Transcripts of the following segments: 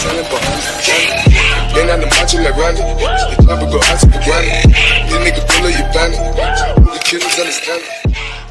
selling for $100. Ain't on the macho like Randy. The chopper go out to the granny. This nigga pull up your bandit. The killers understand it.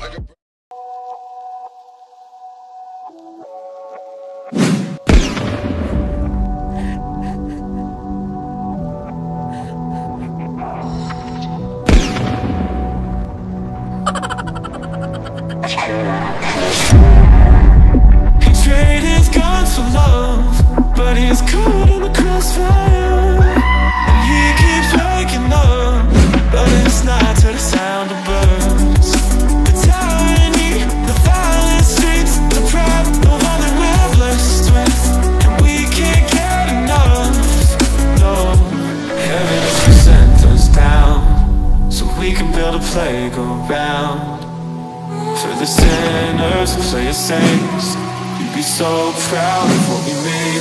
He traded his guns for love, but he's caught in the crossfire. And he keeps waking up, but it's not to the sound of birds. The tyranny, the violent streets, the pride, the one that we're blessed with. And we can't get enough, no. Heaven has sent us down, so we can build a playground for the sinners and for your saints. You'd be so proud of what we made.